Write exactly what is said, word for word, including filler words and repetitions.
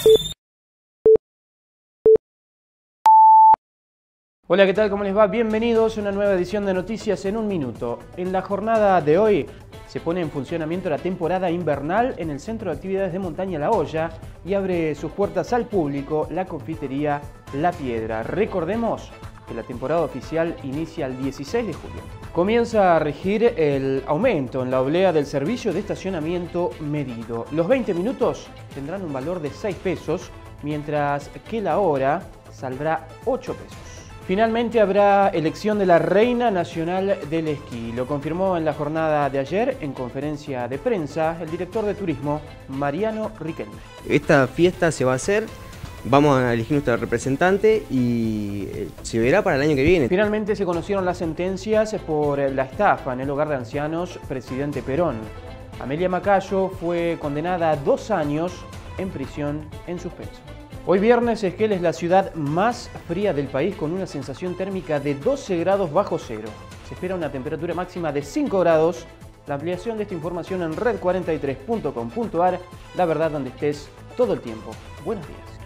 Hola, ¿qué tal? ¿Cómo les va? Bienvenidos a una nueva edición de Noticias en un Minuto. En la jornada de hoy se pone en funcionamiento la temporada invernal en el Centro de Actividades de Montaña La Hoya y abre sus puertas al público la confitería La Piedra. Recordemos que la temporada oficial inicia el dieciséis de julio. Comienza a regir el aumento en la oblea del servicio de estacionamiento medido. Los veinte minutos tendrán un valor de seis pesos, mientras que la hora saldrá ocho pesos. Finalmente habrá elección de la Reina Nacional del Esquí. Lo confirmó en la jornada de ayer, en conferencia de prensa, el director de turismo, Mariano Riquelme. Esta fiesta se va a hacer, vamos a elegir nuestro representante y se verá para el año que viene. Finalmente se conocieron las sentencias por la estafa en el hogar de ancianos Presidente Perón. Amelia Macayo fue condenada a dos años en prisión en suspenso. Hoy viernes Esquel es la ciudad más fría del país con una sensación térmica de doce grados bajo cero. Se espera una temperatura máxima de cinco grados. La ampliación de esta información en red cuarenta y tres punto com punto ar, la verdad donde estés todo el tiempo. Buenos días.